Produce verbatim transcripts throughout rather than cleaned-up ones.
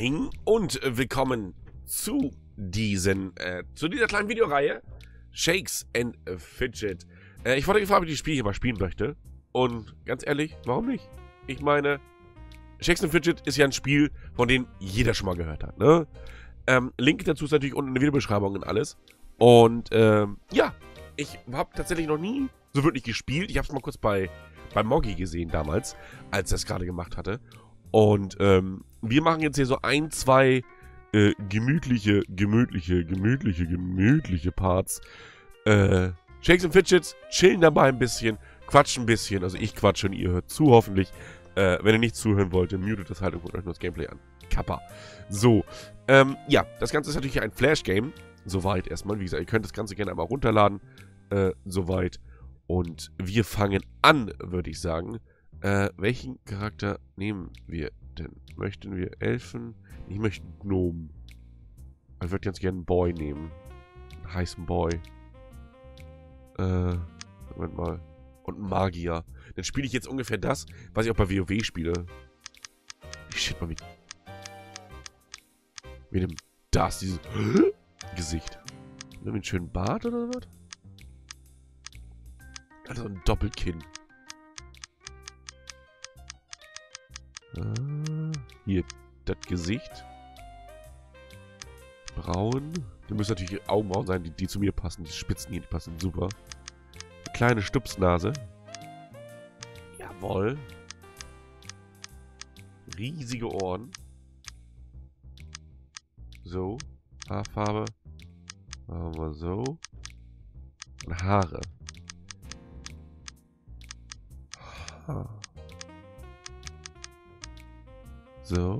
Ring und willkommen zu diesen, äh, zu dieser kleinen Videoreihe Shakes and Fidget. Äh, ich wurde gefragt, ob ich die Spiele hier mal spielen möchte. Und ganz ehrlich, warum nicht? Ich meine, Shakes and Fidget ist ja ein Spiel, von dem jeder schon mal gehört hat, ne? Ähm, Link dazu ist natürlich unten in der Videobeschreibung und alles. Und, ähm, ja, ich habe tatsächlich noch nie so wirklich gespielt. Ich habe es mal kurz bei, bei Moggy gesehen damals, als er es gerade gemacht hatte. Und, ähm, wir machen jetzt hier so ein, zwei äh, gemütliche, gemütliche, gemütliche, gemütliche Parts. Äh, Shakes and Fidgets, chillen dabei ein bisschen, quatschen ein bisschen. Also ich quatsche und ihr hört zu, hoffentlich. Äh, wenn ihr nicht zuhören wollt, dann mutet das halt und guckt euch nur das Gameplay an. Kappa. So, ähm, ja, das Ganze ist natürlich ein Flash-Game. Soweit erstmal. Wie gesagt, ihr könnt das Ganze gerne einmal runterladen. Äh, soweit. Und wir fangen an, würde ich sagen. Äh, welchen Charakter nehmen wir denn? Möchten wir Elfen? Ich möchte einen Gnomen. Ich würde ganz gerne einen Boy nehmen. Einen heißen Boy. Äh, Moment mal. Und einen Magier. Dann spiele ich jetzt ungefähr das, was ich auch bei WoW spiele. Shit, mal wie... Wie dem... Das, dieses... Gesicht. Nimm einen schönen Bart oder was? Also ein Doppelkinn. Ah, hier, das Gesicht. Braun. Da müssen natürlich Augenbrauen sein, die, die zu mir passen. Die Spitzen hier, die passen super. Eine kleine Stupsnase. Jawohl. Riesige Ohren. So. Haarfarbe. Machen wir so. Und Haare. Ha. So.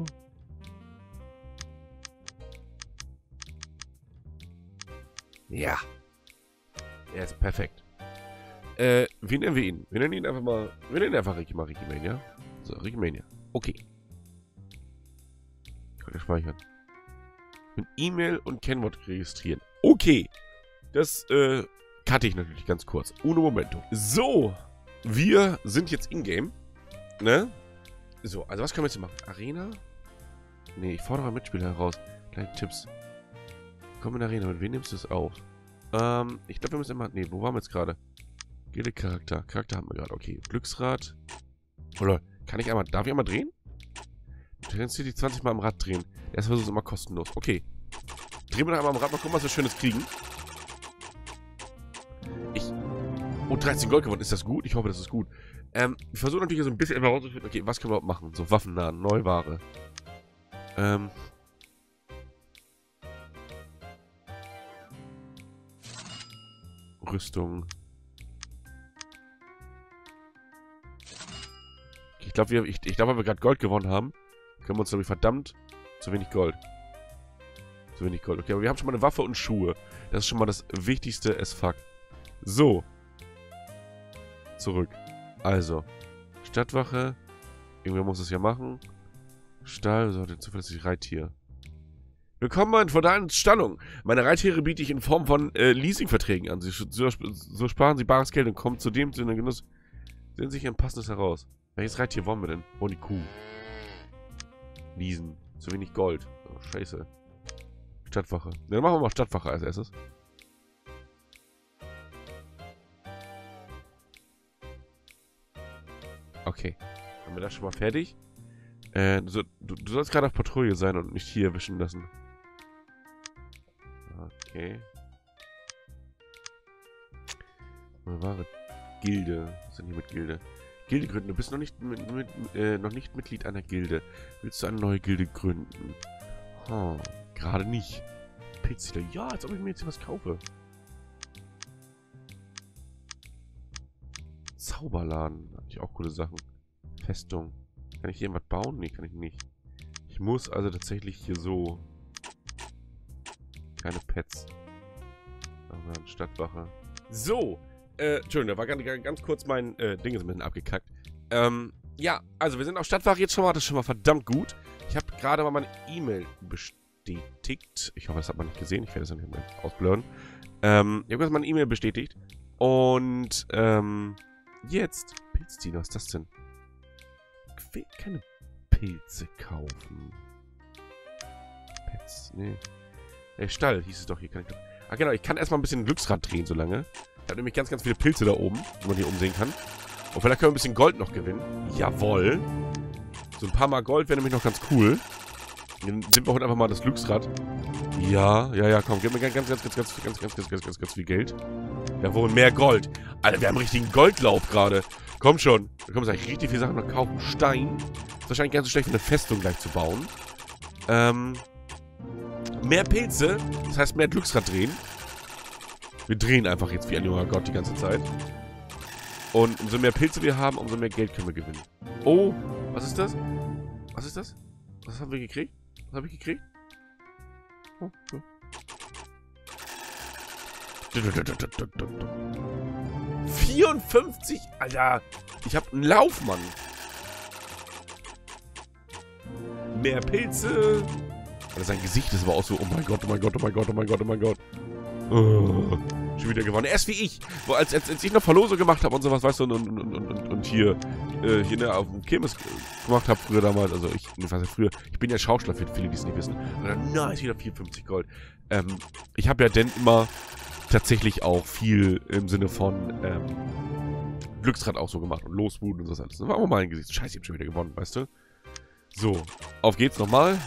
Ja. Er ist perfekt. Äh, wie nennen wir ihn? Wir nennen ihn einfach mal... Wir nennen ihn einfach Ricky mal Ricky Mania. So, Ricky Mania. Okay. Ich kann ja speichern. Mit E-Mail und Kennwort registrieren. Okay. Das, äh, cutte ich natürlich ganz kurz. Uno momento. So. Wir sind jetzt in-game. Ne? So, also was können wir jetzt machen? Arena? Ne, ich fordere Mitspieler heraus. Kleine Tipps. Komm in Arena. Mit wem nimmst du es auf? Ähm, ich glaube, wir müssen immer... Ne, wo waren wir jetzt gerade? Gilde Charakter. Charakter haben wir gerade. Okay. Glücksrad. Oder kann ich einmal... Darf ich einmal drehen? Du kannst hier die zwanzig Mal am Rad drehen. Der Versuch ist immer kostenlos. Okay. Drehen wir doch einmal am Rad. Mal gucken, was wir Schönes kriegen. Ich... Oh, dreizehn Gold gewonnen. Ist das gut? Ich hoffe, das ist gut. Ähm, ich versuche natürlich so ein bisschen einfach rauszufinden. Okay, was können wir überhaupt machen? So, Waffennahen, Neuware. Ähm... Rüstung. Ich glaube, wir, ich, ich glaube, weil wir gerade Gold gewonnen haben, können wir uns, glaube ich, verdammt zu wenig Gold. Zu wenig Gold. Okay, aber wir haben schon mal eine Waffe und Schuhe. Das ist schon mal das Wichtigste as fuck. So. Zurück. Also. Stadtwache. Irgendwer muss es ja machen. Stall. So, den zuverlässig Reittier. Willkommen vor deiner Stallung. Meine Reittiere biete ich in Form von äh, Leasingverträgen an. Sie, so, so sparen sie bares Geld und kommen zudem zu einem Genuss. Sehen sich ein passendes heraus. Welches Reittier wollen wir denn? Oh, die Kuh. Leasen. Zu wenig Gold. Oh, scheiße. Stadtwache. Ja, dann machen wir mal Stadtwache als erstes. Okay. Haben wir das schon mal fertig? Äh, du, du, du sollst gerade auf Patrouille sein und nicht hier erwischen lassen. Okay. Wahre Gilde. Was ist denn hier mit Gilde? Gilde gründen. Du bist noch nicht, mit, mit, äh, noch nicht Mitglied einer Gilde. Willst du eine neue Gilde gründen? Oh, gerade nicht. Pilzsiedler. Ja, als ob ich mir jetzt hier was kaufe. Zauberladen. Hatte ich auch coole Sachen. Festung. Kann ich hier irgendwas bauen? Nee, kann ich nicht. Ich muss also tatsächlich hier so... Keine Pets. Aber eine Stadtwache. So. Äh, Entschuldigung, da war ganz, ganz kurz mein äh, Ding ist ein bisschen abgekackt. Ähm, ja, also wir sind auf Stadtwache jetzt schon mal. Das ist schon mal verdammt gut. Ich habe gerade mal meine E-Mail bestätigt. Ich hoffe, das hat man nicht gesehen. Ich werde das dann nicht ausblurren. Ähm, ich habe gerade meine E-Mail bestätigt. Und, ähm, jetzt. Pilztier, was ist das denn? Ich will keine Pilze kaufen. nichts. Nee. Der Stall hieß es doch. Hier kann ich doch... Ah, genau. Ich kann erstmal ein bisschen Glücksrad drehen, so lange. Ich habe nämlich ganz, ganz viele Pilze da oben, die man hier umsehen kann. Und vielleicht können wir ein bisschen Gold noch gewinnen. Jawohl. So ein paar Mal Gold wäre nämlich noch ganz cool. Dann sind wir heute einfach mal das Glücksrad. Ja, ja, ja, komm. Gib mir ganz, ganz, ganz, ganz, ganz, ganz, ganz, ganz, ganz, ganz, ganz viel Geld. Jawohl, mehr Gold. Alter, wir haben einen richtigen Goldlauf gerade. Komm schon. Da können wir eigentlich richtig viele Sachen noch kaufen. Stein. Ist wahrscheinlich ganz so schlecht, eine Festung gleich zu bauen. Ähm... Mehr Pilze, das heißt mehr Glücksrad drehen. Wir drehen einfach jetzt wie ein junger Gott die ganze Zeit. Und umso mehr Pilze wir haben, umso mehr Geld können wir gewinnen. Oh, was ist das? Was ist das? Was haben wir gekriegt? Was habe ich gekriegt? Oh, oh. vierundfünfzig? Alter, ich habe einen Lauf, Mann. Mehr Pilze. Also sein Gesicht ist aber auch so, oh mein Gott, oh mein Gott, oh mein Gott, oh mein Gott, oh mein Gott. Oh, schon wieder gewonnen. Er ist wie ich. Wo, als, als, als ich noch Verlose gemacht habe und sowas, weißt du, und, und, und, und, und hier, äh, hier ne, auf dem Kirmes gemacht habe früher damals, also ich, was heißt früher, ich bin ja Schauspieler, für viele, die es nicht wissen. Und dann, na, ist wieder vierundfünfzig Gold. Ähm, ich habe ja dann immer tatsächlich auch viel im Sinne von, ähm, Glücksrad auch so gemacht und Loswut und das alles. Das war auch mal ein Gesicht. Scheiße, ich hab schon wieder gewonnen, weißt du? So, auf geht's nochmal.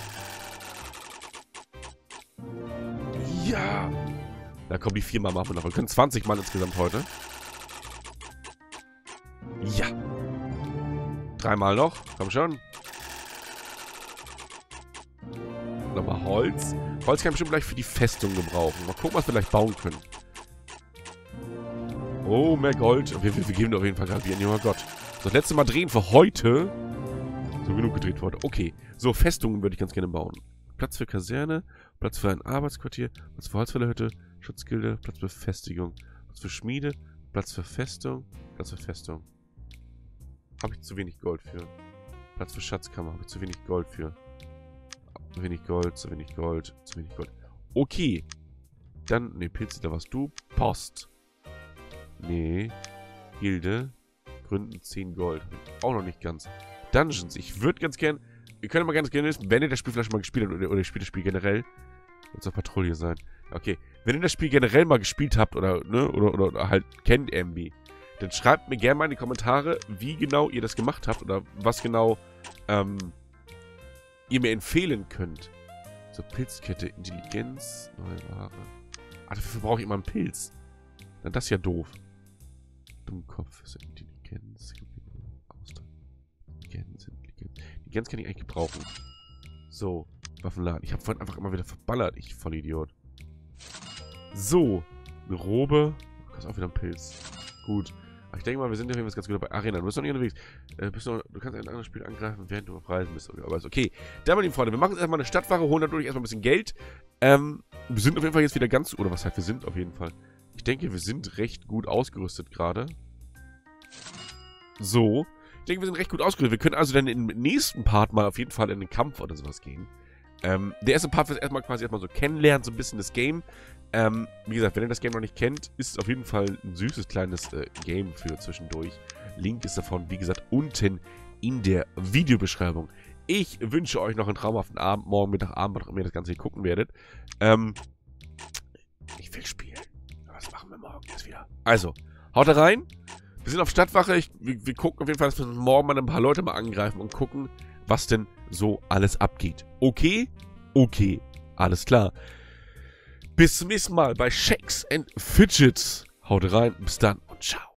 Ja! Da kommen die viermal machen wir noch. Wir können zwanzig Mann insgesamt heute. Ja! Dreimal noch. Komm schon. Nochmal Holz. Holz kann ich bestimmt gleich für die Festung gebrauchen. Mal gucken, was wir gleich bauen können. Oh, mehr Gold. Wir, wir, wir geben auf jeden Fall gerade wie ein junger Gott. So, das letzte Mal drehen für heute. So, genug gedreht für heute. Okay. So, Festungen würde ich ganz gerne bauen. Platz für Kaserne, Platz für ein Arbeitsquartier, Platz für Holzfällerhütte, Schutzgilde, Platz für Befestigung, Platz für Schmiede, Platz für Festung, Platz für Festung. Habe ich zu wenig Gold für. Platz für Schatzkammer, habe ich zu wenig Gold für. Zu wenig Gold, zu wenig Gold, zu wenig Gold. Okay. Dann, ne, Pilze, da warst du. Post. Nee. Gilde. Gründen zehn Gold. Auch noch nicht ganz. Dungeons. Ich würde ganz gern... Ihr könnt mal ganz gerne wissen, wenn ihr das Spiel vielleicht mal gespielt habt, oder, oder ihr spielt das Spiel generell. Wird es auf Patrouille sein. Okay. Wenn ihr das Spiel generell mal gespielt habt, oder, ne, oder, oder, oder halt kennt irgendwie, dann schreibt mir gerne mal in die Kommentare, wie genau ihr das gemacht habt, oder was genau, ähm, ihr mir empfehlen könnt. So, Pilzkette, Intelligenz, neue Ware. Ah, dafür brauche ich immer einen Pilz. Dann das ist ja doof. Dummkopf ist Intelligenz. Intelligenz, Intelligenz. Intelligenz kann ich eigentlich gebrauchen. So, Waffenladen. Ich habe vorhin einfach immer wieder verballert, ich Vollidiot. So, eine Robe. Du kannst auch wieder einen Pilz. Gut. Aber ich denke mal, wir sind ja ganz gut bei Arena. Du bist noch nicht unterwegs. Äh, bist noch, du kannst ein anderes Spiel angreifen, während du auf Reisen bist. Aber ist okay. Dann, meine lieben Freunde, wir machen jetzt erstmal eine Stadtwache, holen dadurch erstmal ein bisschen Geld. Ähm, wir sind auf jeden Fall jetzt wieder ganz... Oder was heißt, wir sind auf jeden Fall... Ich denke, wir sind recht gut ausgerüstet gerade. So. Ich denke, wir sind recht gut ausgerüstet. Wir können also dann im nächsten Part mal auf jeden Fall in den Kampf oder sowas gehen. Ähm, der erste Part wird erstmal quasi erstmal so kennenlernen, so ein bisschen das Game. Ähm, wie gesagt, wenn ihr das Game noch nicht kennt, ist es auf jeden Fall ein süßes kleines äh, Game für zwischendurch. Link ist davon, wie gesagt, unten in der Videobeschreibung. Ich wünsche euch noch einen traumhaften Abend, morgen, Mittag, Abend, wann auch immer ihr das Ganze hier gucken werdet. Ähm, ich will spielen. Was machen wir morgen jetzt wieder? Also, haut da rein. Wir sind auf Stadtwache. Ich, wir, wir gucken auf jeden Fall, dass wir morgen mal ein paar Leute mal angreifen und gucken, was denn so alles abgeht. Okay? Okay. Alles klar. Bis zum nächsten Mal bei Shakes and Fidgets. Haut rein. Bis dann und ciao.